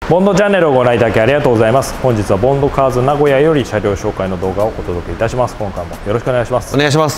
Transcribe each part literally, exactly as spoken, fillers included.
ボンドチャンネルをご覧いただきありがとうございます。本日はボンドカーズ名古屋より車両紹介の動画をお届けいたします。今回もよろしくお願いします。 お願いします。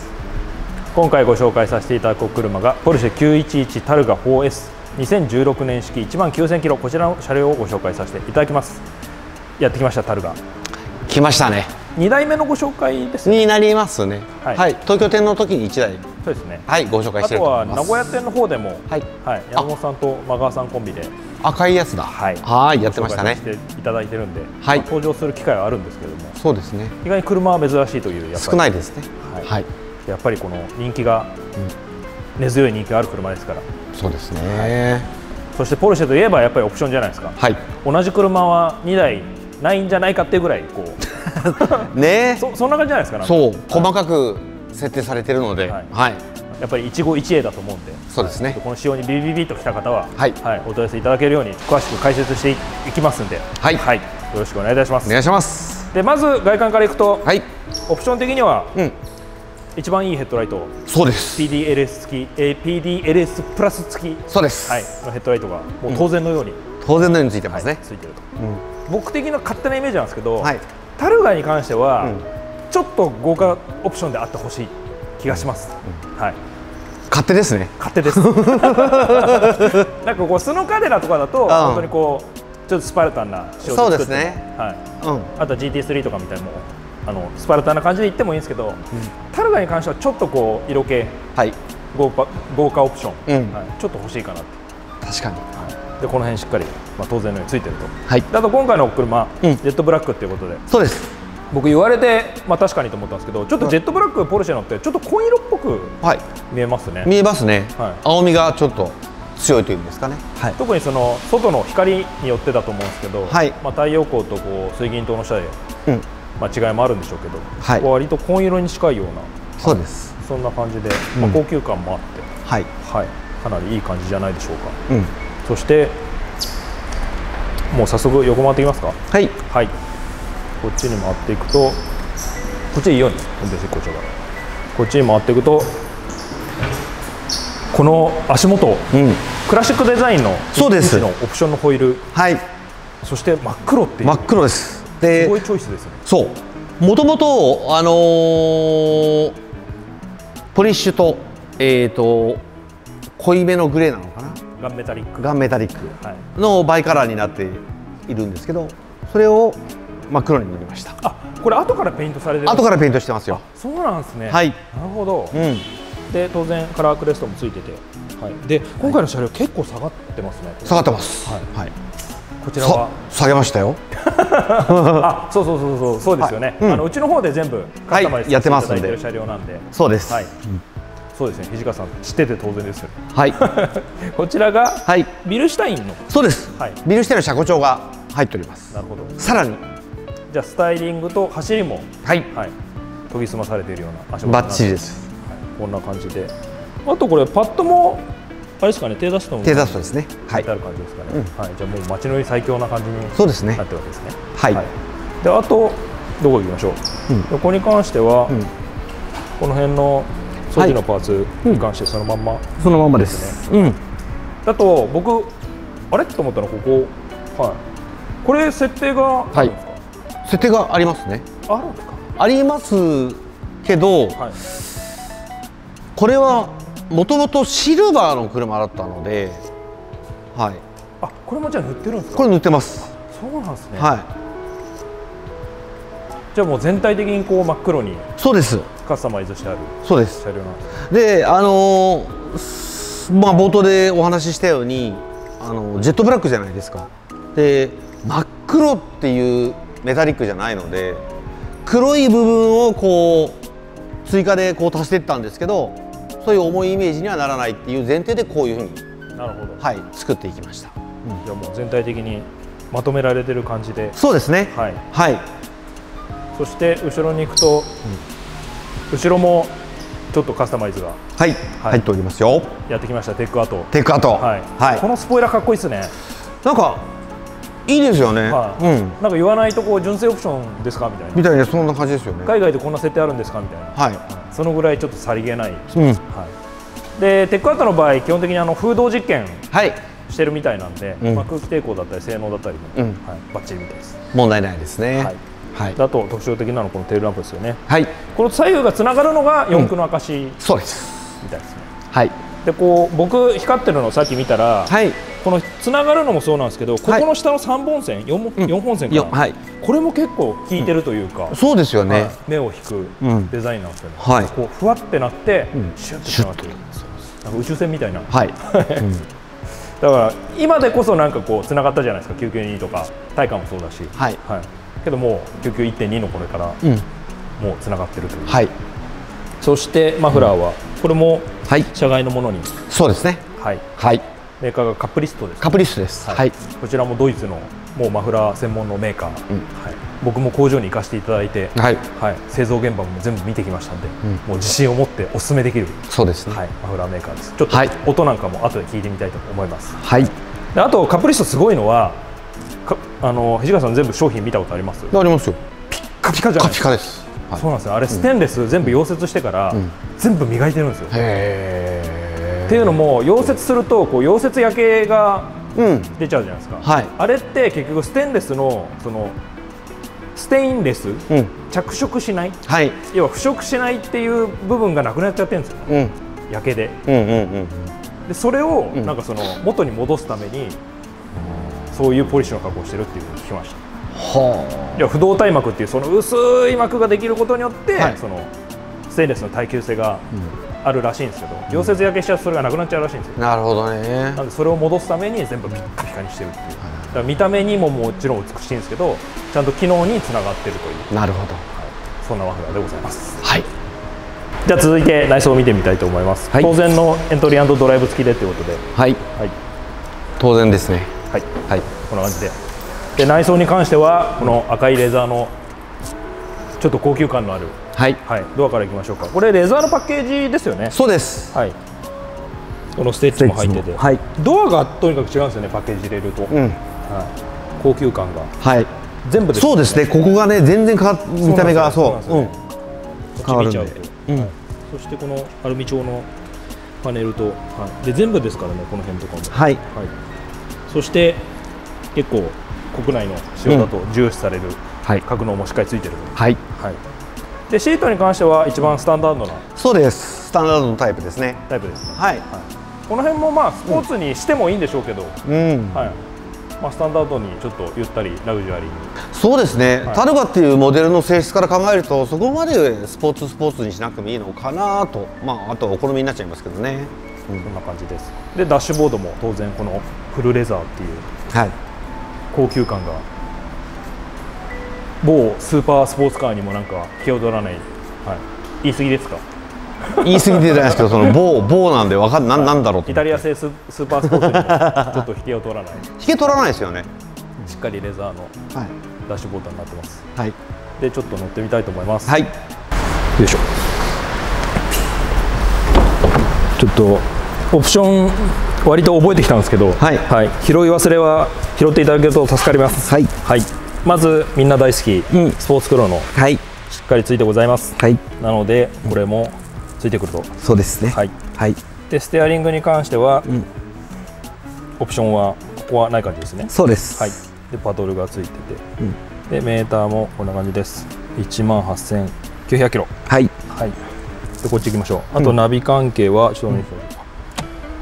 今回ご紹介させていただく車がポルシェきゅういちいちタルガ フォーエスにせんじゅうろくねん式いちまんきゅうせんキロ、こちらの車両をご紹介させていただきます。やってきました。タルガ来ましたね。 にだいめのご紹介ですね。 になりますね。はい、はい、東京店の時にいちだい、 そうですね。 はい、ご紹介してると思います。 あとは名古屋店の方でも、はい、はい、山本さんと間川さんコンビで赤いやつだ。はい、はいやってましたね。 していただいてるんで、 はい、 まあ、登場する機会はあるんですけども、 そうですね。 意外に車は珍しいという、やっぱり少ないですね。はい、はい、 やっぱりこの人気が、うん、根強い人気がある車ですから。 そうですね。はい、 そしてポルシェといえばやっぱりオプションじゃないですか。はい、同じ車はにだいないんじゃないかっていうぐらいこうねそそんな感じじゃないですか。 そう、細かく設定されてるので、はい、はい、 やっぱり一期一会だと思うんで、 そうですね。 この仕様にビビビビときた方は、はい、はい、お問い合わせいただけるように詳しく解説していきますんで、はい、はい、よろしくお願いいたします。 お願いします。 でまず外観からいくと、はい、オプション的には、うん、一番いいヘッドライト、 そうです。 ピーディーエルエス 付き、えー、ピーディーエルエス プラス付き、 そうです、 はい、のヘッドライトがもう当然のように、うん、 当然のようについてますね。はい、 ついてると、うん、僕的な勝手なイメージなんですけど、はい、タルガに関しては、うん、ちょっと豪華オプションであってほしい気がします。うん、はい、勝手ですね。勝手です。なんかこうスノカデラとかだと、うん、本当にこうちょっとスパルタンな仕様で作っても、そうですね。はい、うん、あとは ジーティースリー とかみたいなもあのスパルタンな感じでいってもいいんですけど、うん、タルガに関してはちょっとこう色気、はい、豪華豪華オプション、うん、はい、ちょっと欲しいかなって。確かに。はい、でこの辺しっかり、まあ、当然のようについてると。はい、あと今回の車、うん、ジェットブラックっていうことで。そうです。僕言われて、まあ、確かにと思ったんですけど、ちょっとジェットブラックポルシェのってちょっと紺色っぽく見えますね。はい、見えますね。はい、青みがちょっと強いというんですかね。はい、特にその外の光によってだと思うんですけど、はい、まあ太陽光とこう水銀灯の下で、うん、まあ違いもあるんでしょうけど、はい、割と紺色に近いような、そうです。そんな感じで、まあ、高級感もあって、うん、はい、はい、かなりいい感じじゃないでしょうか。うん、そしてもう早速横回っていきますか。はい、はい、こっちに回っていくと、こっちいいように運転席こちらからこっちに回っていくと、この足元、うん、クラシックデザインのそうですのオプションのホイール、はい、そして真っ黒っていう、真っ黒です。ですごいチョイスですね。そう、もともとあのー、ポリッシュとえっ、ー、と濃いめのグレーなのかな、ガンメタリックガンメタリックのバイカラーになっているんですけど、それを真っ黒に塗りました。あ、これ後からペイントされてる。後からペイントしてますよ。そうなんですね。はい。なるほど。うん。で当然カラークレストもついてて、はい。で今回の車両結構下がってますね。下がってます。はい。はい。こちらは下げましたよ。あ、そうそうそうそうそうですよね。あのうちの方で全部カスタマイズしていただいてる車両なんで。そうです。はい。そうですね。土方さん知ってて当然ですよ。はい。こちらがはいビルシュタインの。そうです。はい。ビルシュタインの車高調が入っております。なるほど。さらに。じゃあスタイリングと走りもはい、はい、研ぎ澄まされているような足元バッチリです。はい、こんな感じで、あとこれパッドもあれですかね、手ダストも手ダストですね。はい。ある感じですかね。うん、はい。じゃあもう街乗り最強な感じにそうですね。なってるわけですね。はい。はい、であとどこ行きましょう。うん、ここに関しては、うん、この辺の装置のパーツに関してそのまんま、はい、そのまんまですね。うん。だと僕あれと思ったのはここ、はい。これ設定があるんですか。はい、設定がありますね。あるんですか。ありますけど、はい、これはもともとシルバーの車だったので、はい。あ、これもじゃあ塗ってるんですか。これ塗ってます。そうなんですね。はい。じゃあもう全体的にこう真っ黒に。そうです。カスタマイズしてある。そうです。車両なんです。で、あのー、まあ冒頭でお話ししたように、あのジェットブラックじゃないですか。で、真っ黒っていうメタリックじゃないので、黒い部分をこう追加でこう足していったんですけど、そういう重いイメージにはならないっていう前提でこういうふうに、なるほど、はい、作っていきました。うん、じゃあもう全体的にまとめられてる感じで。そうですね。はい。はい。そして後ろに行くと、うん、後ろもちょっとカスタマイズが、はい、はい、入っておりますよ。やってきました。テックアート。テックアート。はい。はい。このスポイラーかっこいいですね。なんか。いいですよね。はい、うん。なんか言わないとこう純正オプションですかみたいな。みたいな、そんな感じですよね。海外でこんな設定あるんですかみたいな。はい。そのぐらいちょっとさりげない。うん。はい。でテックアートの場合基本的にあの風洞実験してるみたいなんで、まあ空気抵抗だったり性能だったりも、はい、バッチリみたいです。 問題ないですね。 はい。はい、あと特徴的なのこのテールランプですよね。 はい。 この左右がつながるのが四駆の証、 そうです。 みたいですね。 はい。 でこう僕光ってるのをさっき見たら、はい、このつながるのもそうなんですけど、ここの下の三本線、四四本線かな、はい、これも結構効いてるというか、 そうですよね。 目を引くデザインなんですよね。 はい。 こうふわってなってシュッてつながってる。なんか宇宙船みたいな。はい。だから今でこそなんかこうつながったじゃないですか。きゅうきゅうにとかタイカもそうだし。はい。はい。けどもうきゅうきゅういってんにのこれからもうつながってるという。はい。そしてマフラーはこれも社外のものに。 そうですね。はい。はい。 メーカーがカプリストです。 カプリストです。はい。こちらもドイツのもうマフラー専門のメーカー。はい。僕も工場に行かせていただいて、はい。はい。製造現場も全部見てきましたんで、もう自信を持ってお勧めできる。 そうですね。 はい。マフラーメーカーです。ちょっと音なんかも後で聞いてみたいと思います。 はい。 であとカプリストすごいのは、あの藤川さん全部商品見たことあります？ ありますよ。 ピッカピカじゃないですか。 ピカピカです。 そうなんですよ。あれステンレス全部溶接してから全部磨いてるんですよ。へー。っていうのも溶接するとこう溶接焼けが出ちゃうじゃないですか。はい。あれって結局ステンレスのそのステインレス、着色しない、はい、要は腐食しないっていう部分がなくなっちゃってるんですよ。うん、焼けで。でそれをなんかその元に戻すためにそういうポリッシュの加工をしてるっていうふうに聞きました。はあ。いや不動体膜っていうその薄い膜ができることによって、はい、そのステンレスの耐久性があるらしいんですけど、溶接焼けしちゃうとそれがなくなっちゃうらしいんですよ。 なるほどね。 なんでそれを戻すために全部ピッカピカにしてるっていう。だから見た目にももちろん美しいんですけど、ちゃんと機能につながってるという。 なるほど。はい、 そんなマフラーでございます。はい。じゃあ続いて内装を見てみたいと思います。はい、当然のエントリー&ドライブ付きでということで。はい。はい。当然ですね。はい。はい。こんな感じで。で内装に関してはこの赤いレザーのちょっと高級感のある、はいはい、ドアからいきましょうか。これレザーのパッケージですよね。そうです。はい。このステッチも入ってて、はい、ドアがとにかく違うんですよね。パッケージ入れると、うん、はい、高級感が、はい、全部ですね。そうですね。ここがね全然変わ見た目がそう、うん、変わるんで、うん、そしてこのアルミ調のパネルと、はい、で全部ですからねこの辺とかも、はい、はい、そして結構国内の仕様だと重視される格納もしっかりついてる。はい、はい、でシートに関しては一番スタンダードな、そうです。スタンダードのタイプですね。タイプですね。はい、はい、この辺もまあスポーツにしてもいいんでしょうけど、うん、はい、まあスタンダードにちょっとゆったりラグジュアリーに。そうですね、はい、タルガっていうモデルの性質から考えるとそこまでスポーツスポーツにしなくてもいいのかなと、まああとはお好みになっちゃいますけどね。うん、そんな感じです。でダッシュボードも当然このフルレザーっていう、はい、高級感が某スーパースポーツカーにもなんか気を取らない、はい、言い過ぎですか？言い過ぎてじゃないですけど、その某某なんでわかんなんなんだろうと。イタリア製ススーパースポーツにもちょっと引けを取らない。引け取らないですよね。しっかりレザーのダッシュボードになってます。はい。でちょっと乗ってみたいと思います。はい。よいしょ。ちょっとオプション割と覚えてきたんですけど、はい、はい、拾い忘れは拾っていただけると助かります。はい。はい。まずみんな大好き、うん、スポーツクロの、はい、しっかりついてございます。はい。なのでこれもついてくると。そうですね。はい。はい。でステアリングに関しては、うん、オプションはここはない感じですね。そうです。はい。でパドルがついてて、うん、でメーターもこんな感じです。いちまんはっせんきゅうひゃくキロ。はい。はい。でこっち行きましょう。あとナビ関係はちょっと見てください。はい。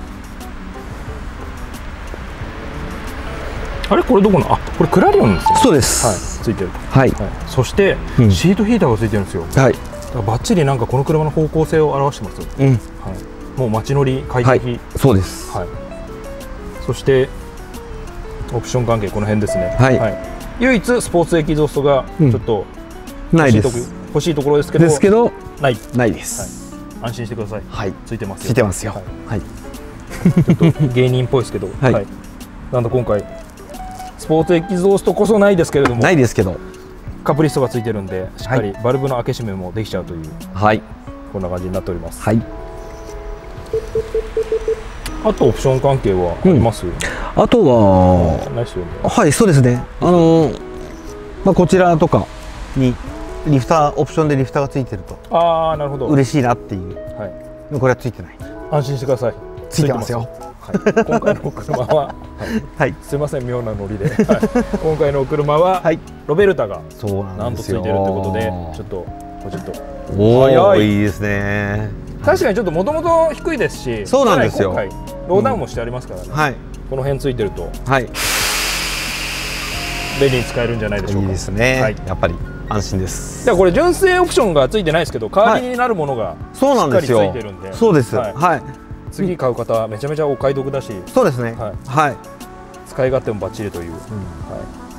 あれこれどこの？あ、これクラリオンですね。そうです。はい。ついてる。はい。はい、そして、うん、シートヒーターがついてるんですよ。はい。バッチリなんかこの車の方向性を表してます。うん。はい。もう街乗り快適。はい、そうです。はい。そしてオプション関係この辺ですね。はい。はい、唯一スポーツエキゾーストがちょっと、うん、ないです。欲しいところですけど。ですけどないないです。はい、安心してください。はい。ついてますよ。ついてますよ。はい。ちょっと芸人っぽいですけど。はい。はい、なんと今回。スポーツエキゾーストこそないですけれども、ないですけどカプリストがついてるんでしっかりバルブの開け閉めもできちゃうという、はい、こんな感じになっております。はい。あとオプション関係はあります？うん、あとはないですよね。はい、そうですね。あのー、まあこちらとかにリフターオプションでリフターがついてると、ああなるほど嬉しいなっていう。はい。これはついてない。安心してください。ついてますよ。 はい、今回のお車は、はいはい、すいません妙なノリで、はい、今回のお車は、はい、ロベルタがなんとついてるということで、ちょっとポチッとおーいいですね。 確かにちょっともともと低いですし、 そうなんですよ。 今回ローダウンもしてありますからね、うん、はい、この辺ついてると、はい、便利に使えるんじゃないでしょうか。 いいですね、はい、やっぱり安心です。 じゃあこれ純正オプションがついてないですけど、代わりになるものがしっかりついてるんで、 そうです。はい、はい、 次買う方はめちゃめちゃお買い得だし、 そうですね、はい、はい、 使い勝手もバッチリという、うん、はい、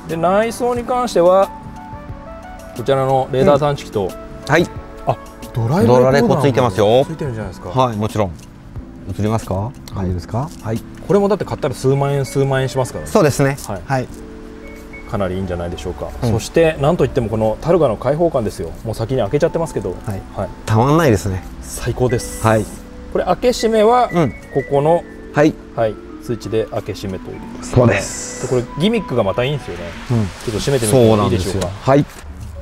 で内装に関してはこちらのレーダー探知機と、うん、はい、あドライブレコついてますよ。 ついてるんじゃないですか。 はい、もちろん。映りますか。はい、いいですか。 はい、これもだって買ったら数万円数万円しますからね。 そうですね。はい、はい、 かなりいいんじゃないでしょうか。うん、そしてなんといってもこのタルガの開放感ですよ。もう先に開けちゃってますけど、はい、はい、 たまんないですね。 最高です。 はい、 これ開け閉めは、うん、ここのはい、 はい、スイッチで開け閉めという。 そうです。 でこれギミックがまたいいんですよね。うん、ちょっと閉めてみてもいいでしょうか。 はい。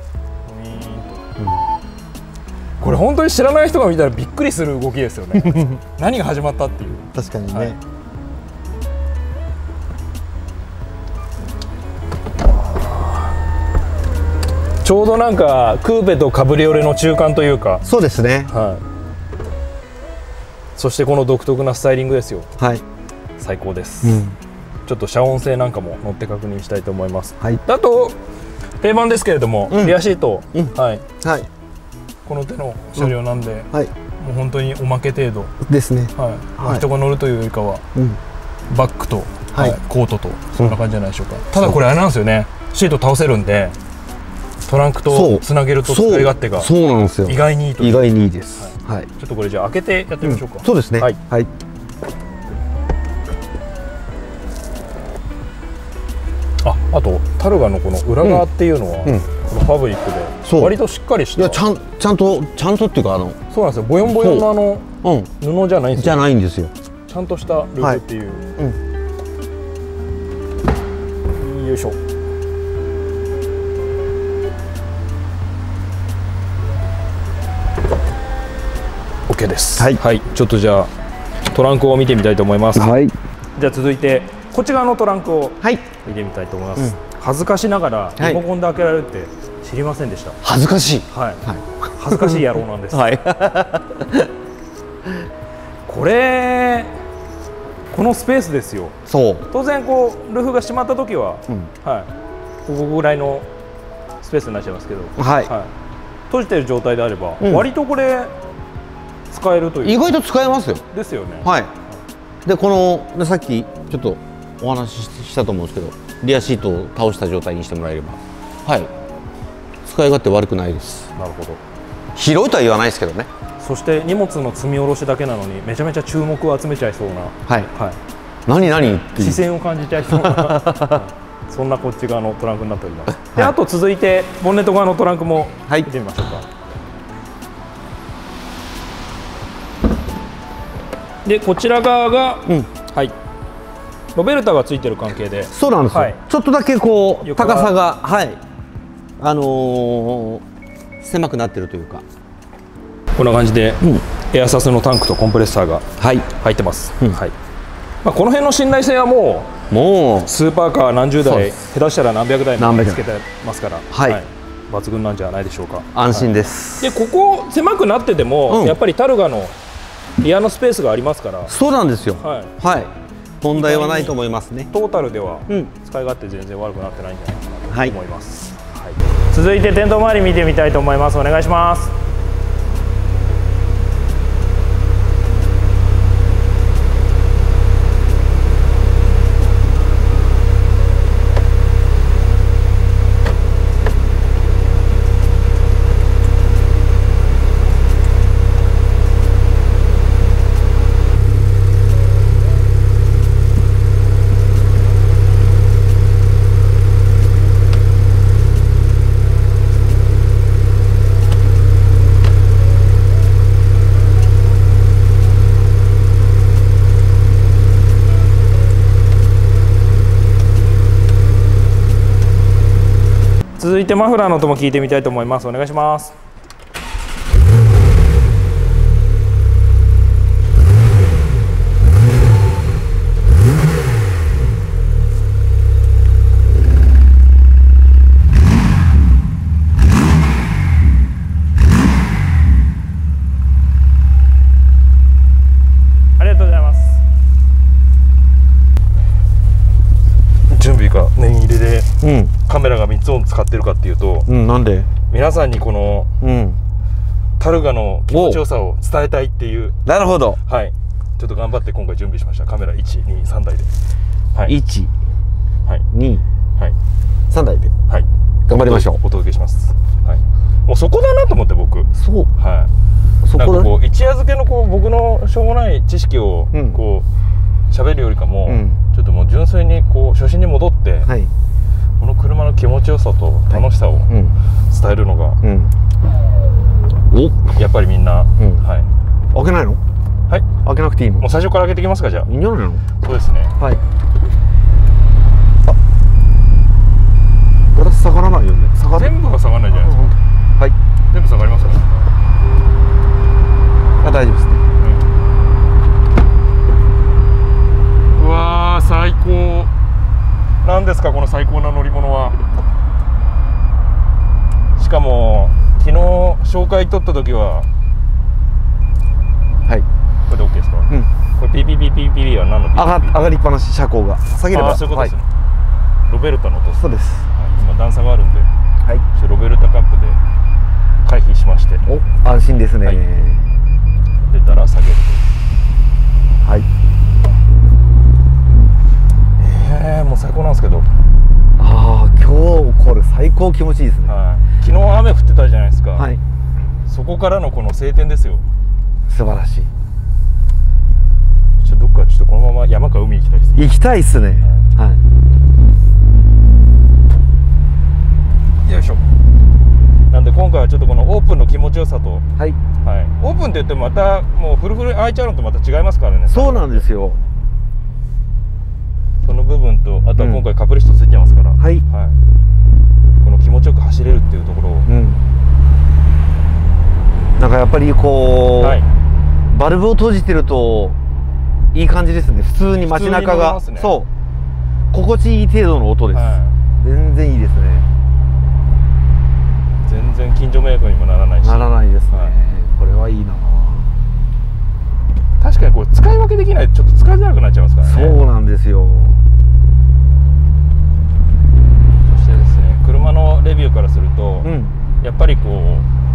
これ本当に知らない人が見たらびっくりする動きですよね。何が始まったっていう。 確かにね、はい、 ちょうどなんかクーペとカブリオレの中間というか。 そうですね、 はい、そしてこの独特なスタイリングですよ。 はい、 最高です、うん、ちょっと遮音性なんかも乗って確認したいと思います。 はい、 あと定番ですけれども、うん、リアシート、うん、はい、はい、この手の車両なんで、うん、はい、もう本当におまけ程度ですね。 はい、まあ、人が乗るというよりかは、うん、バックと、はい、コートとそんな感じじゃないでしょうか。うん、ただこれあれなんですよね。シート倒せるんでトランクとつなげると使い勝手がそうなんですよ。 意外にいいという。 意外にいいです。はい、はい、 ちょっとこれじゃあ開けてやってみましょうか。 うん、そうですね。はい、はい、 あ、あとタルガのこの裏側っていうのは、うんうん、このファブリックで割としっかりした。 いやちゃんちゃんとちゃんとっていうかあのそうなんですよ。ボヨンボヨンのあの、うん、布じゃないんですよ。 じゃないんですよ。 ちゃんとしたループっていう。はい、うん、よいしょ。OK です。はい、はい、ちょっとじゃあトランクを見てみたいと思います。はい、じゃあ続いてこっち側のトランクを見てみたいと思います。はい、うん、恥ずかしながらリモコンで開けられるって知りませんでした。 恥ずかしい。 はい。はい、恥ずかしい野郎なんです。はい。これこのスペースですよ。そう。当然こうルーフが閉まった時は、うん、はい。ここぐらいのスペースになっちゃいますけど、はい。はい、閉じてる状態であれば、うん、割とこれ使えるという。 意外と使えますよ。 ですよね。 はい。でこのさっきちょっとお話ししたと思うんですけど、リアシートを倒した状態にしてもらえれば、はい、使い勝手悪くないです。 なるほど。 広いとは言わないですけどね。 そして荷物の積み下ろしだけなのにめちゃめちゃ注目を集めちゃいそうな、はい、はい、 何何って視線を感じちゃいそうなそんなこっち側のトランクになっております。で、はい、あと続いてボンネット側のトランクも見てみましょうか。はい、でこちら側が、うん、はい、ロベルタがついてる関係で、 そうなんですよ、はい、ちょっとだけこう高さが、はい、あのー、狭くなってるというか、 こんな感じで、うん、エアサスのタンクとコンプレッサーが入ってます。はい、うん、はい、まあ、この辺の信頼性はもうもうスーパーカー何十台、下手したら何百台もつけてますから、はい、はい、抜群なんじゃないでしょうか。 安心です。 はい、でここ狭くなってても、うん、やっぱりタルガのリアのスペースがありますから。 そうなんですよ。はい、はい、問題はないと思いますね。 トータルでは使い勝手全然悪くなってないんじゃないかなと思います。はい、はい、続いて天灯周り見てみたいと思います。お願いします。続いてマフラーの音も聞いてみたいと思います。お願いします。 いうか念入れでカメラがみっつを使ってるかっていうと、 うん、なんで皆さんにこの、うん、タルガの気持ちよさを伝えたいっていう。 なるほど。 はい、ちょっと頑張って今回準備しました。カメラいち、に、さんだいで、 はい、いち、 はい、 に、はい、さんだいで、 はい、 頑張りましょう。 お届けします。はい、もうそこだなと思って僕。 そう。 はい。そこだ。なんかこう一夜漬けのこう僕のしょうもない知識をこう喋るよりかも、うん、ちょっともう純粋にこう初心に戻って、はい、この車の気持ちよさと楽しさを伝えるのが、うんうん、おやっぱりみんな、うん、はい。 開けないの？ はい。 開けなくていいの？ もう最初から開けていきますか、じゃあ。 いいんじゃないの？ そうですね。 はい。ガラス下がらないよね。下がる。 全部が下がらないじゃないですか。 はい。 全部下がりますかね。 あ、大丈夫ですね。 うん、うわー、最高。なんですかこの最高な乗り物は。しかも昨日紹介取った時は、 はい。 これで OK ですか？うん。これピーピーピーピーピーは何のピーピーピー？ 上が上がりっぱなし、車高が下げれば。 あ、そういうことですね。はい、ロベルタの音。 そうです。 はい、今段差があるんで、はい。ロベルタカップで回避しまして。 お、安心ですね。はい、 出たら下げると。 はい。 ええー、もう最高なんですけど。 ああ、今日これ最高気持ちいいですね。 はい。昨日雨降ってたじゃないですか。 はい。 そこからのこの晴天ですよ。 素晴らしい。 ちょっとどっかちょっとこのまま山か海行きたいですね。 行きたいですね。はい。 よいしょ。なんで今回はちょっとこのオープンの気持ちよさと、はい、はい、オープンって言ってもまたもうフルフル開いちゃうのとまた違いますからね。 そうなんですよ。 その部分とあとは今回カプリストついてますから、うん、はい、はい、この気持ちよく走れるっていうところを、うん、 なんかやっぱりこう、はい、バルブを閉じてるといい感じですね。普通に街中が、ね、そう心地いい程度の音です、はい、全然いいですね。 全然近所迷惑にもならないし。 ならないですね、はい、これはいいな。 確かにこれ使い分けできないとちょっと使いづらくなっちゃいますからね。 そうなんですよ。 そしてですね、車のレビューからすると、うん、やっぱりこ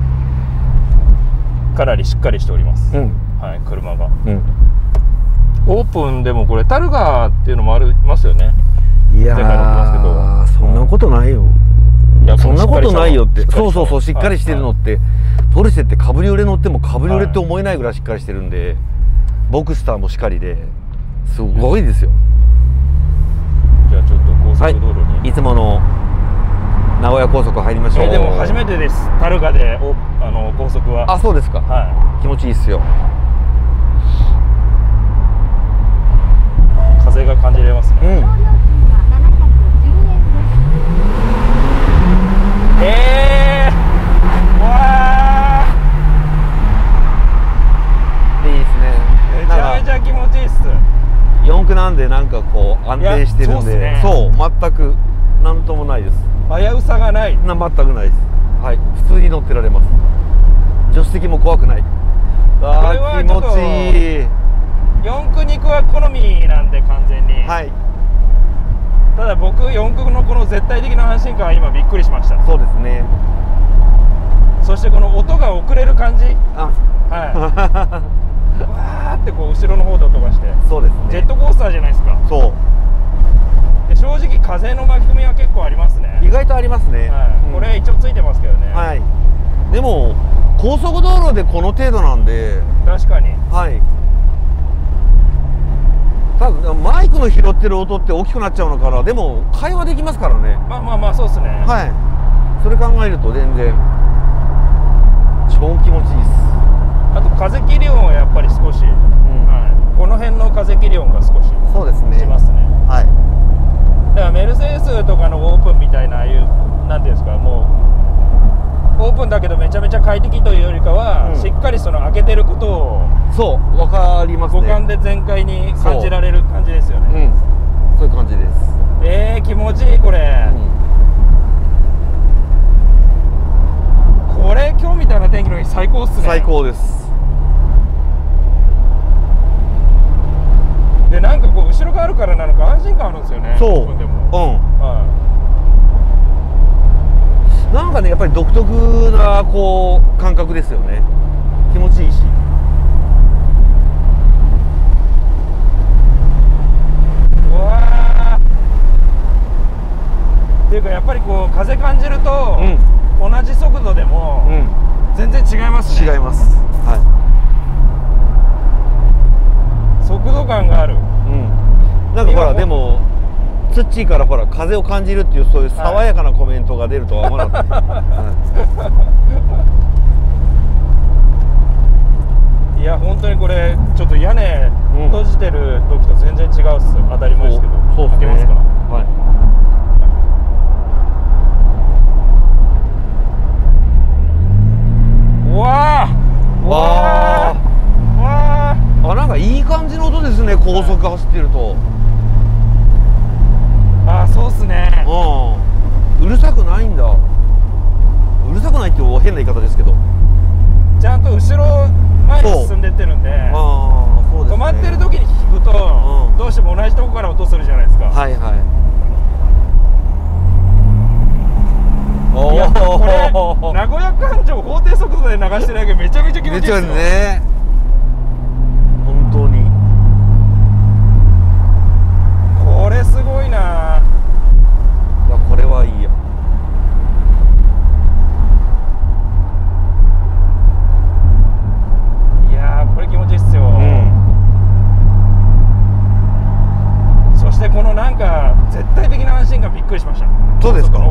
うかなりしっかりしております、うん、はい、車が、うん、オープンでもこれタルガっていうのもありますよね。 いやー、そんなことないよ。いや、そんなことないよって。そうそうそう、しっかりしてるのって、はい、ポルシェってカブリオレ乗ってもカブリオレって思えないぐらいしっかりしてるんで、はい、ボクスターもしっかりですごいですよ。 じゃあちょっと高速道路に、 はい、いつもの名古屋高速入りましょう。 えー、でも初めてです、タルガでおあの高速は。 あ、そうですか、はい、気持ちいいっすよ。 風が感じれますね。うん、えー、わー、いいですね。 めちゃめちゃ気持ちいいっす。 よん区なんでなんかこう安定してるんで、そう、ね、そう全くなんともないです。 危うさがない。 な、全くないです。はい、普通に乗ってられます。助手席も怖くない。あー、気持ちいい。 よん区に区は好みなんで完全に。はい。ただ僕よん区のこの絶対的な安心感は今びっくりしました。 そうですね。 そしてこの音が遅れる感じ。あ、はい。わーってこう後ろの方で音がして。 そうですね。 ジェットコースターじゃないですか。そう。で正直風の巻き込みは結構ありますね。 意外とありますね。 はい、うん、これ一応ついてますけどね。 はい。でも高速道路でこの程度なんで。 確かに。はい。 ただマイクの拾ってる音って大きくなっちゃうのかな。でも会話できますからね。 まあまあまあ、そうですね。 はい。それ考えると全然超気持ちいいです。 あと風切り音はやっぱり少し、うん、はい、この辺の風切り音が少しそうですね、 しますね。 はい。 だからメルセデスとかのオープンみたいな、ああいうなんていうんですか、もうオープンだけどめちゃめちゃ快適というよりかは、うん、しっかりその開けてることをそう分かりますね。 五感で全開に感じられる感じですよね。 うん、そういう感じです。 えー、気持ちいいこれ、うん、これ今日みたいな天気の日最高っすね。 最高です。 でなんかこう後ろがあるからなのか安心感あるんですよね。 そう、でも、うん、 なんかねやっぱり独特なこう感覚ですよね。気持ちいいし。 うわーっていうかやっぱりこう風感じると、うん、同じ速度でも、うん、全然違いますね。 違います。はい。 速度感がある。うん。 なんかほらでもツッチーからほら風を感じるっていうそういう爽やかなコメントが出るとは思わなかったです、 はい、いや本当にこれちょっと屋根閉じてる時と全然違うっす、うん、当たり前ですけど。 そうですね。開けますか。はい。 うわーわーわーあ、なんかいい感じの音ですね、高速走ってると。 ああ、そうっすね。 うん。うるさくないんだ。うるさくないって変な言い方ですけど。 ちゃんと後ろ前に進んでってるんで。ああ、そうですね。止まってる時に聞くと、うん、どうしても同じとこから音するじゃないですか。 はいはい。 いやこれ名古屋環状法定速度で流してるだけめちゃめちゃ気持ちいいですよね。本当にこれすごいな。 いやこれはいいよ。 いやこれ気持ちいいっすよ、うん、そしてこのなんか絶対的な安心感びっくりしました。 そうですか。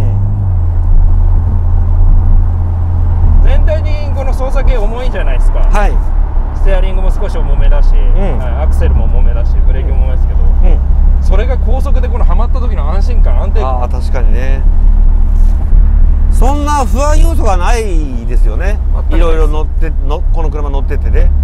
全体にこの操作系重いじゃないですか。 はい。 ステアリングも少し重めだし、うん、アクセルも重めだし、ブレーキも重めですけど、うん、それが高速でこのはまった時の安心感、安定感。 ああ確かにね。そんな不安要素がないですよね。いろいろ乗ってのこの車乗っててね。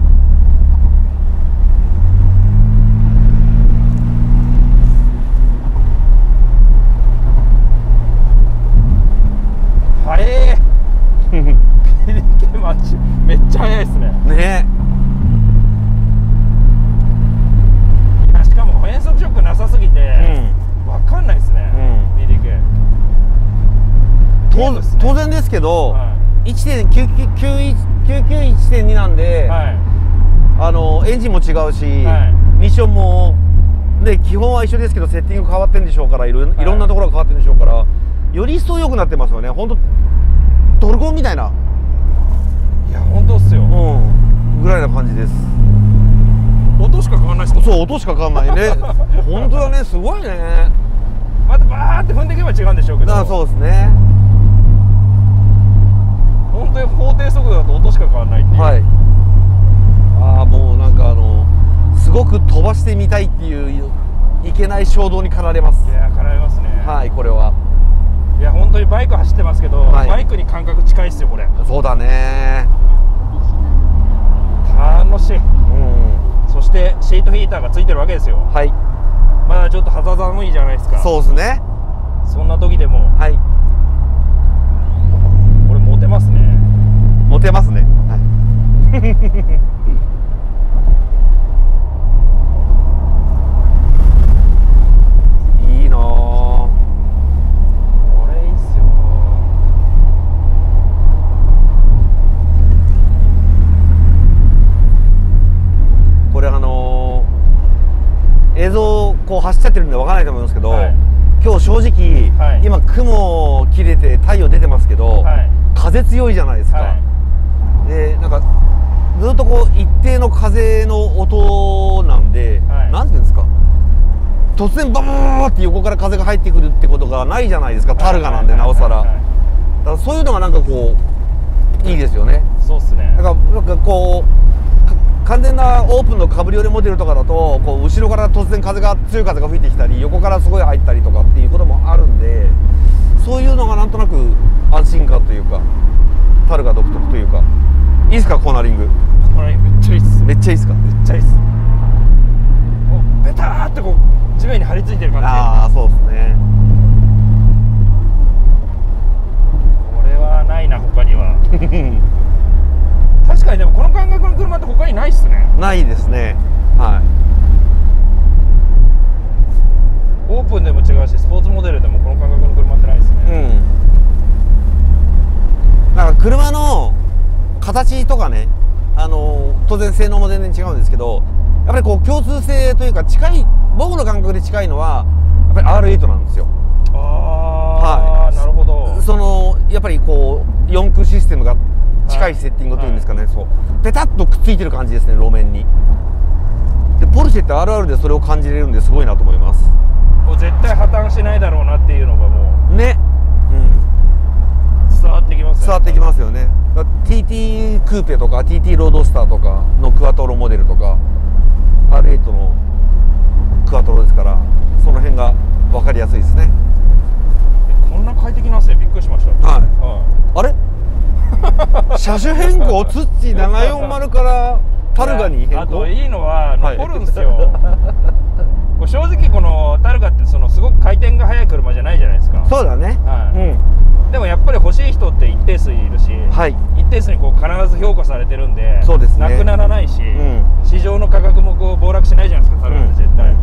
速えピリケマッチめっちゃ速いですね。 ねえ。しかも変速ショックなさすぎて、うん、分かんないですね、うん、ピリケ。 当然ですけど、はい、いちてんきゅうきゅういちてんに なんで、はい、あのエンジンも違うし、はい、ミッションもで基本は一緒ですけどセッティング変わってるんでしょうからいろ、いろんなところが変わってるんでしょうから、より一層良くなってますよね。本当ドルコンみたいな。 いや本当っすよ、うん、ぐらいな感じです。 音しか変わんないっすか。 そう音しか変わんないね本当だね、すごいね。 またバーって踏んでいけば違うんでしょうけど。 あそうですね。 本当に法定速度だと音しか変わんないっていう。はい。 ああもうなんかあのすごく飛ばしてみたいっていういけない衝動に駆られます。 いや駆られますね。 はいこれは。 いや本当にバイク走ってますけど、はい、バイクに感覚近いっすよこれ。 そうだね。 楽しい、うん、そしてシートヒーターがついてるわけですよ。はい。まだちょっと肌寒いじゃないですか。 そうですね。 そんな時でもはいこれモテますね。 モテますね。はい映像こう走っちゃってるんで分からないと思いますけど、はい、今日正直、はい、今雲切れて太陽出てますけど、はい、風強いじゃないですか、はい、でなんかずっとこう一定の風の音なんで、はい、なんていうんですか、突然バーって横から風が入ってくるってことがないじゃないですか。タルガなんでなおさら。だからそういうのがなんかこういいですよね。 そうっすね。 なんかなんかこう完全なオープンのカブリオレモデルとかだとこう後ろから突然風が強い風が吹いてきたり横からすごい入ったりとかっていうこともあるんで、そういうのがなんとなく安心感というかタルガ独特というか。いいですかコーナリング。 コーナリングめっちゃいいっす。 めっちゃいいっすか。 めっちゃいいっす。もうベターってこう地面に張り付いてる感じ。 ああそうですね。 これはないな他には確かに。でもこの感覚の車って他にないっすね。 ないですね。はい。 オープンでも違うしスポーツモデルでもこの感覚の車ってないっすね。うん。 形とかね、あの当然性能も全然違うんですけど、やっぱりこう共通性というか近い、僕の感覚で近いのはやっぱり アールエイト なんですよ。 ああ、はい、なるほど。 そのやっぱりこうよん空システムが近いセッティングというんですかね、はい、そうペタッとくっついてる感じですね、路面に。でポルシェって アールアール でそれを感じれるんですごいなと思います。 もう絶対破綻しないだろうなっていうのがもうね、うん、 伝わってきますよね。 伝わってきますよね。ティーティー クーペとか ティーティー ロードスターとかのクワトロモデルとか アールエイト のクワトロですから、その辺が分かりやすいですね。 こんな快適なんですね、びっくりしました。 はい、はい、あれ車種変更ツッチーななよんまるからタルガに変更。 あといいのは残るんですよ、はい、正直このタルガってそのすごく回転が速い車じゃないじゃないですか。 そうだね、はい、うん、 でもやっぱり欲しい人って一定数いるし、はい、一定数にこう必ず評価されてるんで、 そうですね、 なくならないし、うん、市場の価格もこう暴落しないじゃないですか、タルガって絶対、うん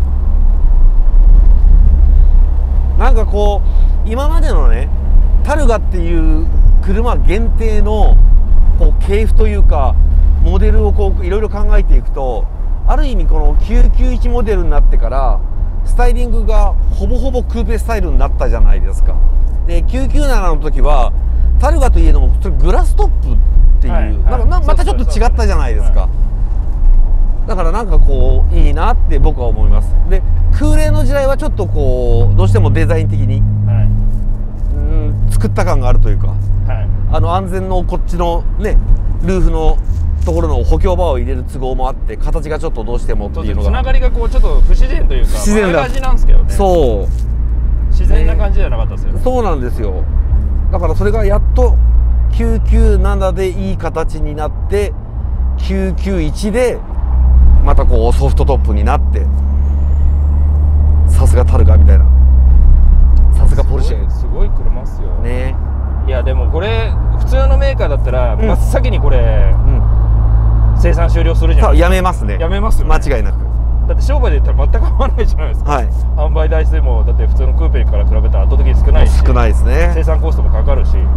うん、なんかこう今までのねタルガっていう車限定のこう系譜というかモデルをこういろいろ考えていくと、ある意味このきゅうきゅういちモデルになってからスタイリングがほぼほぼクーペスタイルになったじゃないですか。できゅうきゅうななの時はタルガといえどもそれグラストップっていう、はい、なんかまたちょっと違ったじゃないですか。だからなんかこういいなって僕は思います。で空冷の時代はちょっとこうどうしてもデザイン的に、はい、うん作った感があるというか、はい、あの安全のこっちのねルーフのところの補強バーを入れる都合もあって形がちょっとどうしてもっていうのがつながりがこうちょっと不自然というか不自然な感じなんですけどね。 そう自然な感じじゃなかったですよね。 そうなんですよ。だからそれがやっときゅうきゅうななでいい形になってきゅうきゅういちでまたこうソフトトップになって、さすがタルガみたいな、さすがポルシェ、 すごい車っすよね。 いやでもこれ普通のメーカーだったら、うん、真っ先にこれ、うん、生産終了するじゃないですか。 やめますね。 やめますよね、 間違いなく。 だって商売で言ったら全く合わないじゃないですか、はい、販売台数もだって普通のクーペから比べたら圧倒的に少ないし、 少ないですね。 生産コストもかかるし、うん、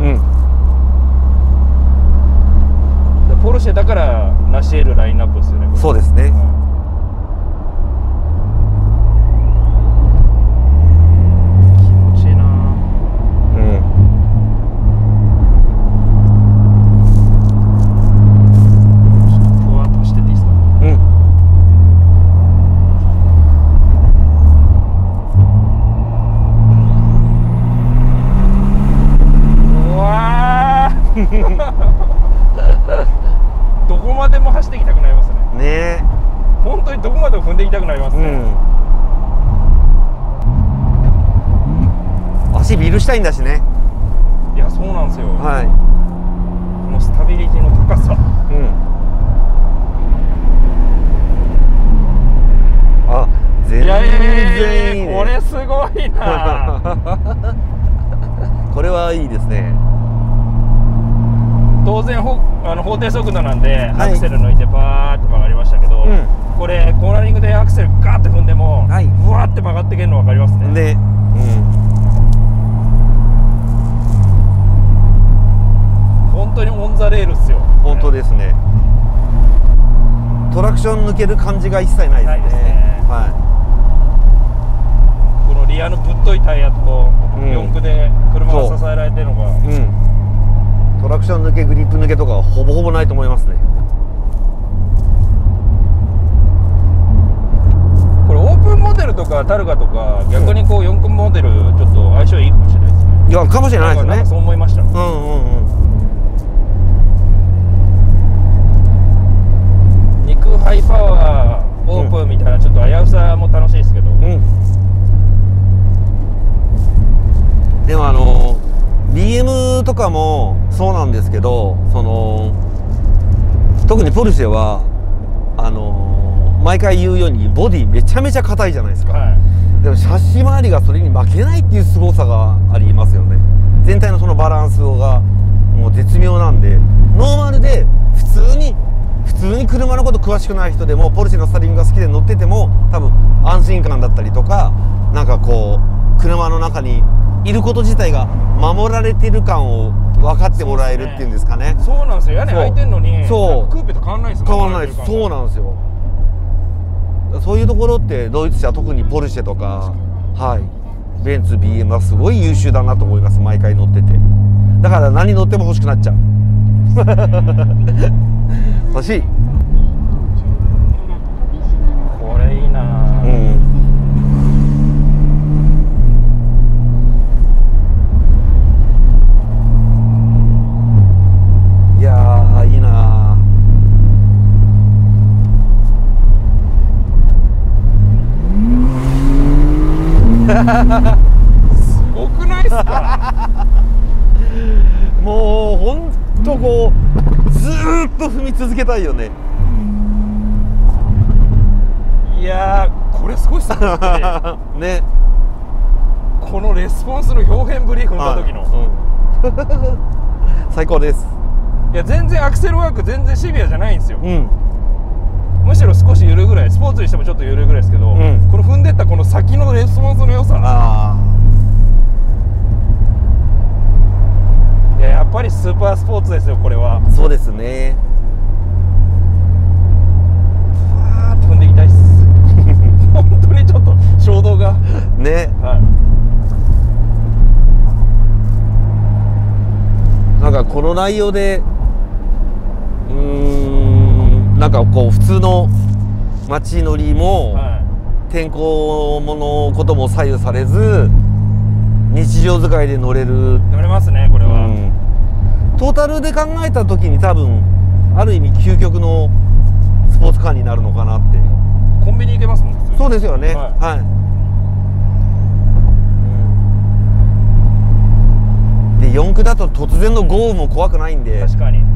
ポルシェだから成し得るラインナップですよね。 そうですね、うん、 気持ちいいな。うんどこまでも走っていきたくなりますね。ねえ、本当にどこまでも踏んでいきたくなりますね、 うん、足ビールしたいんだしね。 いやそうなんですよ、 はい、 このスタビリティの高さ、うん、 あ全然いいね。 これすごいなこれはいいですね。 当然ほあの法定速度なんで、はい、アクセル抜いてバーって曲がりましたけど、うん、これコーナリングでアクセルガーって踏んでも、はい、ブワーって曲がってけるの分かりますね。で、うん、本当にオンザレールっすよ。 本当ですね。トラクション抜ける感じが一切ないですね。ないですね、はい、 このリアのぶっといタイヤと四駆で車が支えられてるのが、うん、 トラクション抜けグリップ抜けとかはほぼほぼないと思いますね。 これオープンモデルとかタルガとか逆にこうよん駆モデルちょっと相性いいかもしれないですね。 いやかもしれないですね。 なんかそう思いました。うんうんうん。肉ハイパワーオープンみたいなちょっと危うさも楽しいですけど、うん、 でもあのービーエム とかもそうなんですけど、その特にポルシェはあのー、毎回言うようにボディめちゃめちゃ硬いじゃないですか、はい、でもシャッシー周りがそれに負けないっていう凄さがありますよね。全体のそのバランスがもう絶妙なんで、ノーマルで普通に普通に車のこと詳しくない人でもポルシェのスタイリングが好きで乗ってても多分安心感だったりとか、なんかこう車の中にいること自体が守られてる感を分かってもらえるっていうんですかね。 そうなんですよ。屋根開いてんのにそうクーペと変わんないですもん。 変わんないです。そうなんですよ。そういうところってドイツ車、特にポルシェとか、はい、ベンツ ビーエム はすごい優秀だなと思います。毎回乗ってて、だから何乗っても欲しくなっちゃう。欲しい。 これいいな。うん。 いやーいいな。 すごくないですか。 もうほんとこうずーっと踏み続けたいよね。 いやーこれすごいっすね。 ね。 このレスポンスの表現ぶり踏んだ時の、 うん、最高です。 いや全然アクセルワーク全然シビアじゃないんですよ。うん、むしろ少し緩ぐらい、スポーツにしてもちょっと緩ぐらいですけど、うん、この踏んでったこの先のレスポンスの良さ。あいややっぱりスーパースポーツですよこれは。 そうですね。 ふわーっと踏んでいきたいっす。本当にちょっと衝動がね、 はい、 なんかこの内容でうーんなんかこう普通の街乗りも、はい、天候ものことも左右されず日常使いで乗れる。 乗れますねこれは、うん、 トータルで考えた時に多分ある意味究極のスポーツカーになるのかなって。 コンビニ行けますもん。 そうですよね。はい、はい、うん、でよん区だと突然の豪雨も怖くないんで。 確かに、うん、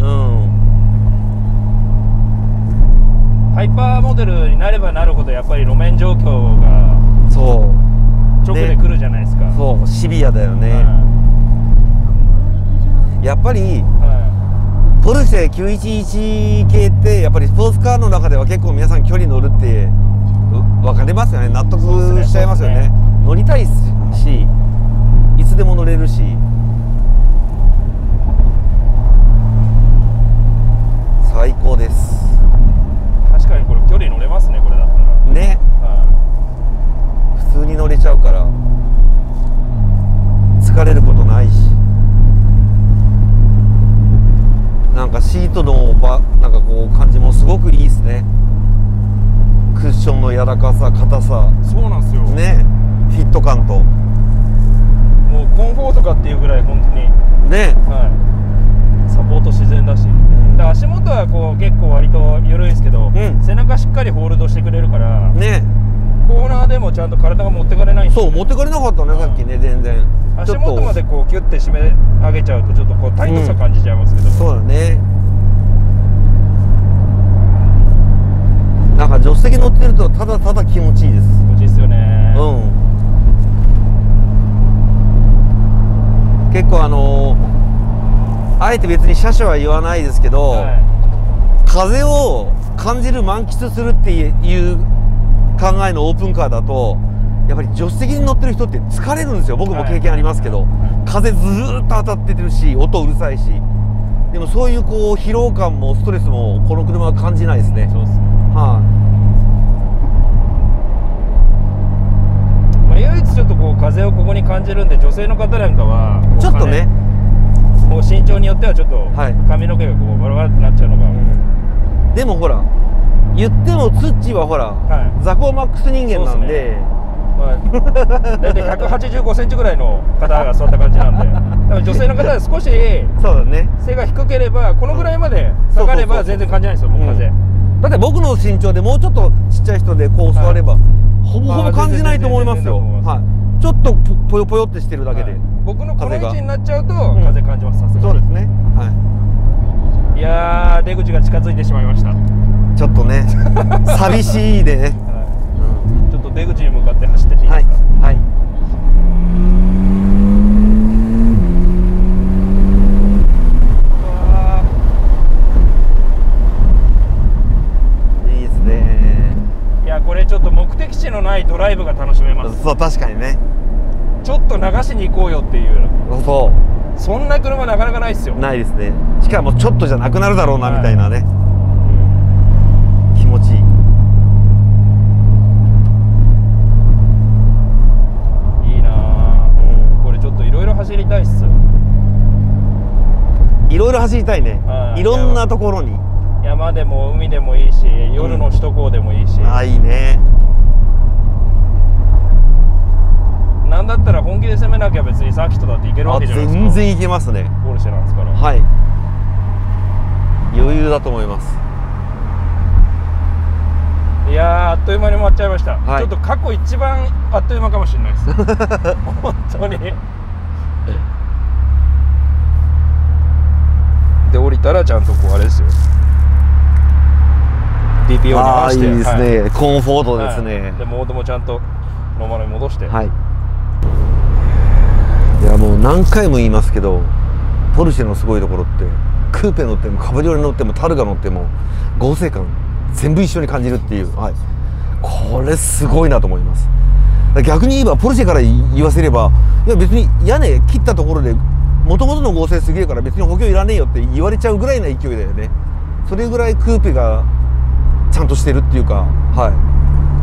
ハイパーモデルになればなるほどやっぱり路面状況がそう直で来るじゃないですか。 そうシビアだよね、はい、やっぱり、はい、ポルシェきゅういちいち系ってやっぱりスポーツカーの中では結構皆さん距離乗るって分かりますよね。納得しちゃいますよね。乗りたいしいつでも乗れるし。最高です。 確かにこれ距離乗れますねこれだったらね、はい、普通に乗れちゃうから疲れることないし、なんかシートのばなんかこう感じもすごくいいですね。クッションの柔らかさ、硬さ。 そうなんですよね。フィット感ともうコンフォートかっていうぐらい本当にね、 はい、サポート自然だし、うん、で足元はこう結構割と緩いですけど、うん、背中しっかりホールドしてくれるからね。コーナーでもちゃんと体が持ってかれないんですよ、ね、 そう持ってかれなかったね、うん、さっきね。全然足元までこうキュッて締め上げちゃうとちょっとこうタイトさ感じちゃいますけど、うん、 そうだね。なんか助手席乗ってるとただただ気持ちいいです。 気持ちいいですよね。 うん。結構あのー、あえて別に車種は言わないですけど、はい、風を感じる満喫するっていう考えのオープンカーだとやっぱり助手席に乗ってる人って疲れるんですよ。僕も経験ありますけど、風ずーっと当たってるし音うるさいし、でもそういうこう疲労感もストレスもこの車は感じないですね。そうですね。はい、 まあ、唯一ちょっとこう風をここに感じるんで、女性の方なんかはちょっとねこう身長によってはちょっと髪の毛がこうバラバラってなっちゃうのが、うん、 でもほら言ってもツッチーはほら、はい、ザコーマックス人間なんで、 はい、大体ひゃくはちじゅうごセンチぐらいの方がそういった感じなんで、多分女性の方は少し背が低ければこのぐらいまで下がれば全然感じないんですよ、もう風。 だって僕の身長でもうちょっとちっちゃい人でこう座れば、はい、ほぼほぼ感じないと思いますよ。はい、ちょっとぽよぽよってしてるだけで、はい、 僕のこの位置になっちゃうと風感じます。さすがにそうですね。はい、 いやー出口が近づいてしまいました。 ちょっとね寂しいでね、はい、 うん、ちょっと出口に向かって走ってていいですか。はい、はいこれちょっと目的地のないドライブが楽しめます。 そう確かにね。 ちょっと流しに行こうよっていう。 そうそんな車なかなかないですよ。 ないですね。しかもちょっとじゃなくなるだろうなみたいなね、はい、うん、気持ちいいいいなあ、うん、これちょっといろいろ走りたいっす。 いろいろ走りたいね、はい、いろんなところに。 山でも海でもいいし、夜の首都高でもいいし、うん、 ああいいね。 なんだったら本気で攻めなきゃ別にサーキットだっていけるわけじゃないですか。 全然いけますね。 ポルシェなんですから。 はい、余裕だと思います。 いやー、あっという間に終わっちゃいました、はい、ちょっと過去一番あっという間かもしれないです本当にで降りたらちゃんとこうあれですよ、 ディーピーオー に合わせて、 いいですね、はい、コンフォートですね、はい、 でモードもちゃんとノーマルに戻して、 はい、いやもう何回も言いますけど、ポルシェのすごいところってクーペ乗ってもカブリオレ乗ってもタルガ乗っても合成感全部一緒に感じるっていう、はい、これすごいなと思います。逆に言えばポルシェから言わせれば、いや別に屋根切ったところでもともとの合成すげえから別に補強いらねえよって言われちゃうぐらいな勢いだよね。それぐらいクーペがちゃんとしてるっていうか、はい、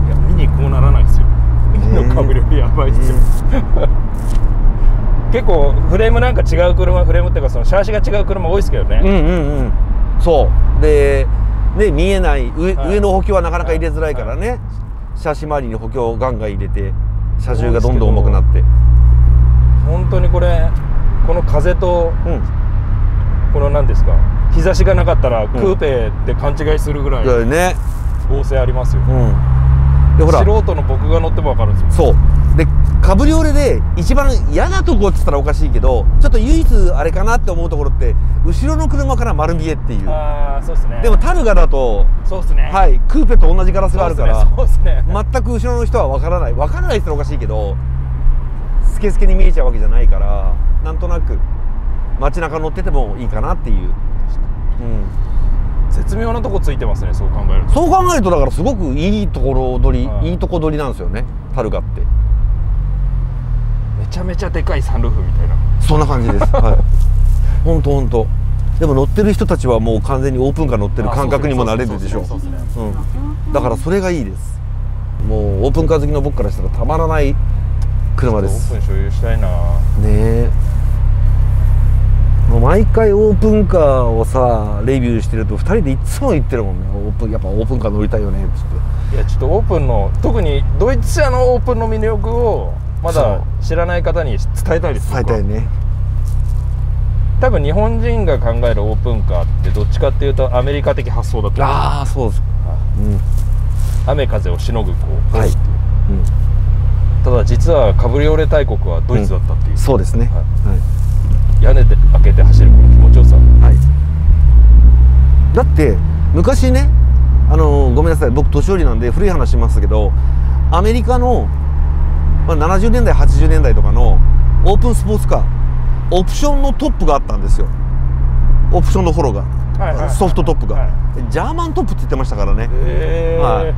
いやミニこうならないですよ。ミニのカブリオレやばいですよ、えー、結構フレームなんか違う車、フレームっていうかそのシャーシが違う車多いですけどね。 うんうんうん、そうでね、見えない上、はい、上の補強はなかなか入れづらいからね、はい、シャーシ周りに補強をガンガン入れて車重がどんどん重くなって、 本当にこれこの風と、うん、この何ですか、日差しがなかったらクーペって勘違いするぐらい合成ありますよ、うん、でほら素人の僕が乗っても分かるんですよ。 そうでカブリオレで一番嫌なとこって言ったらおかしいけど、ちょっと唯一あれかなって思うところって後ろの車から丸見えっていう。 ああそうですね。 でもタルガだとそうですね、 はい、クーペと同じガラスがあるから、 そうですね、 全く後ろの人は分からない、分からないって言ったらおかしいけどスケスケに見えちゃうわけじゃないから、なんとなく街中乗っててもいいかなっていう、うん、 絶妙なとこついてますね、そう考えると。 そう考えるとだからすごくいいところ取り、はい、いいとこ取りなんですよね、タルガって。 めちゃめちゃでかいサンルーフみたいな、 そんな感じです。はい、ほんとほんと。でも乗ってる人たちはもう完全にオープンカー乗ってる感覚にもなれるでしょう。だからそれがいいです。もうオープンカー好きの僕からしたらたまらない車です。 オープン所有したいな。ねえ。もう毎回オープンカーをさレビューしてるとふたりでいつも言ってるもんね。オープンやっぱオープンカー乗りたいよねっつって。 いやちょっとオープンの特にドイツ車のオープンの魅力をまだ知らない方に伝えたいです。 伝えたいね。 多分日本人が考えるオープンカーってどっちかっていうとアメリカ的発想だと思う。 ああそうですか、はい、うん、 雨風をしのぐこう、 はい、うん、 ただ実はカブリオレ大国はドイツだったっていう、うん、 そうですね、はいはい、 屋根で開けて走るこの気持ちよさ、はい、 だって昔ね、あのごめんなさい僕年寄りなんで古い話しますけど、アメリカの、まあ、ななじゅうねんだいはちじゅうねんだいとかのオープンスポーツカーオプションのトップがあったんですよ。オプションのフォローが、はいはい、ソフトトップが、はい、ジャーマントップって言ってましたからね、はい、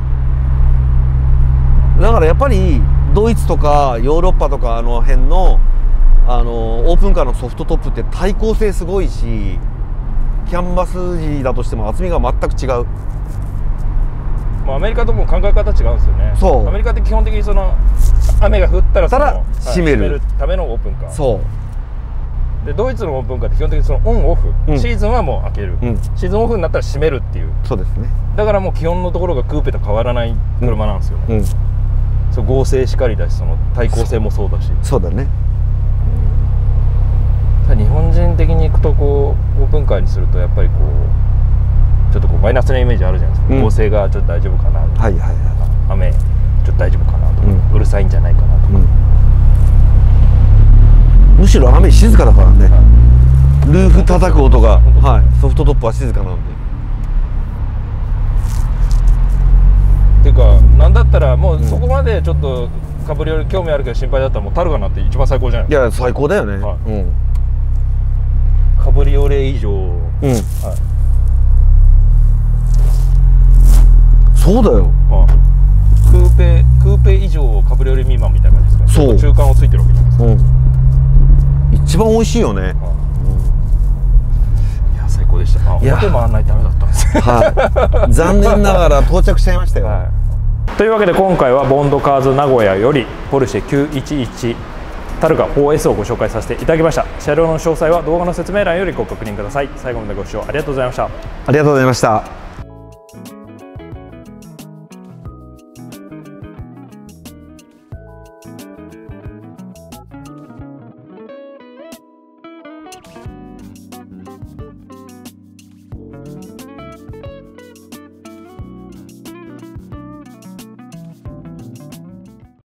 だからやっぱりドイツとかヨーロッパとかあの辺のあのオープンカーのソフトトップって対抗性すごいし、キャンバス地だとしても厚みが全く違う。 まあアメリカとも考え方違うんですよね。そうアメリカって基本的にその雨が降ったらその、はい、 閉めるためのオープンカー。 そうでドイツのオープンカーって基本的にそのオンオフ、うん、シーズンはもう開ける、うん、シーズンオフになったら閉めるっていう。 そうですね。だからもう基本のところがクーペと変わらない車なんですよね、うんうん、そう合成しかりだし、その対抗性もそうだし。 そうだね。 ただ日本人的に行くとこうオープンカーにするとやっぱりこうちょっとこうマイナスなイメージあるじゃないですか、うん、合成がちょっと大丈夫かな、はいはいはい、雨ちょっと大丈夫かなとか、うん、うるさいんじゃないかなとか、うん、 むしろ雨静かだからね、はい、ルーフ叩く音が、はい、ソフトトップは静かなんで。 っていうかなんだったらもうそこまでちょっとカブリオレ興味あるけど心配だったらもうタルガなんて一番最高じゃないですか。 いや最高だよね、はい、うん、 カブリオレ以上、うん、はい、 そうだよ、 はい、クーペクーペ以上カブリオレ未満みたいな感じですかね。そう中間をついてるわけじゃないですか、うん、 一番番美味しいよね。 いや最高でした。表回らないとダメだったんですね。 はい、残念ながら到着しちゃいましたよ。はい、 というわけで今回はボンドカーズ名古屋よりポルシェきゅういちいちタルガ フォーエス をご紹介させていただきました。車両の詳細は動画の説明欄よりご確認ください。最後までご視聴ありがとうございました。 ありがとうございました。